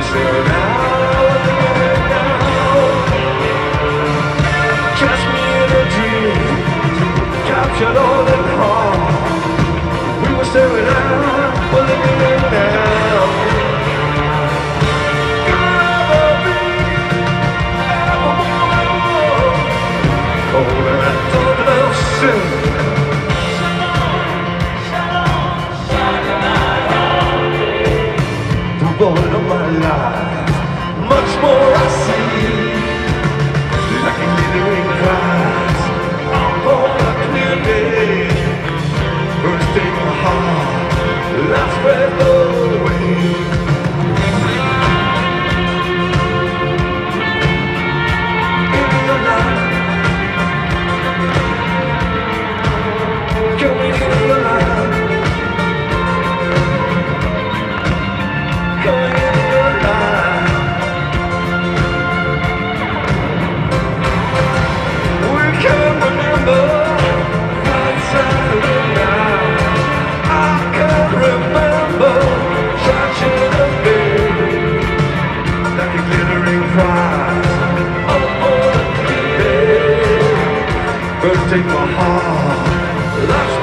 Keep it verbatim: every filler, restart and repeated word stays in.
sailing out, living now. Catch me in a dream, captured all in heart. We were sailing out, we're living now. Never be, evermore. Oh, and I don't know soon. All of my life, much more I see, like a glittering glass on a clear day. First take my heart, last breath away. Into your life, coming into your life. First take my heart,